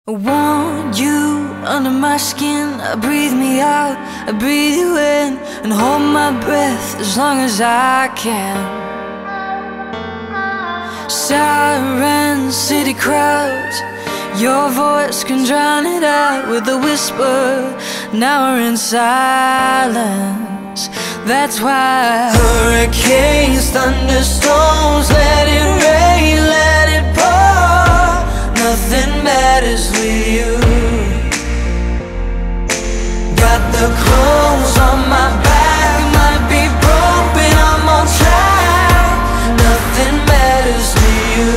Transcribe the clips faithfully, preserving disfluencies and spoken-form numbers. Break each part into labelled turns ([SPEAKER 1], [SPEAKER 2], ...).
[SPEAKER 1] I want you under my skin. I breathe me out, I breathe you in, and hold my breath as long as I can. Sirens, city crowds, your voice can drown it out with a whisper. Now we're in silence, that's why. Hurricanes, thunderstorms, let it rain, let it pour. Nothing matters with you. Got the clothes on my back, might be broke, but I'm on track. Nothing matters with you.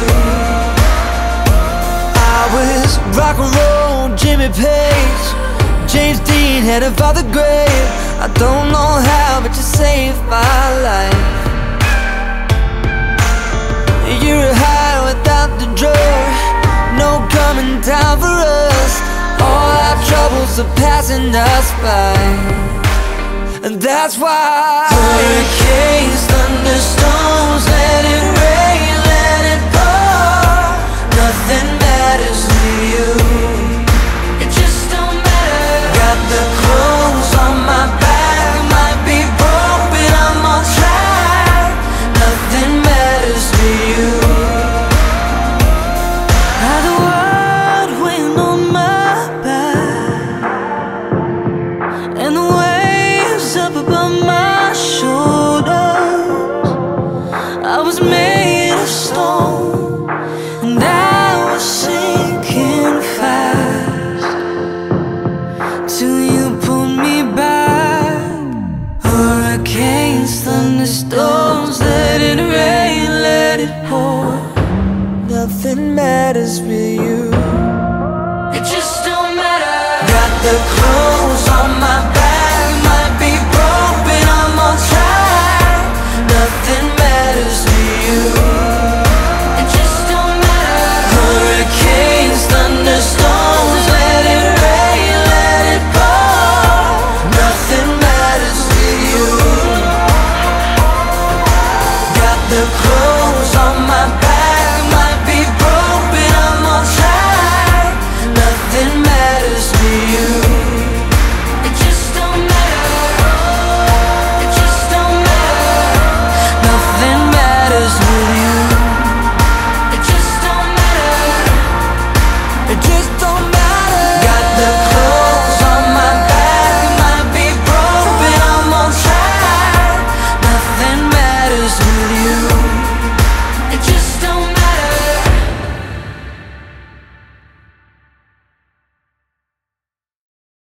[SPEAKER 1] I was rock and roll, Jimmy Page, James Dean, head above the grave. I don't know how, but you saved my life. You're high without the drawer, no coming down for us. All our troubles are passing us by, and that's why. Hurricanes, thunderstorms, let it rain, let it pour. Nothing matters with you. It just don't matter. Got the clothes on my back, might be broke, but I'm on track. Nothing matters with you. Storms, let it rain, let it pour. Nothing matters with you. It just don't matter. Got the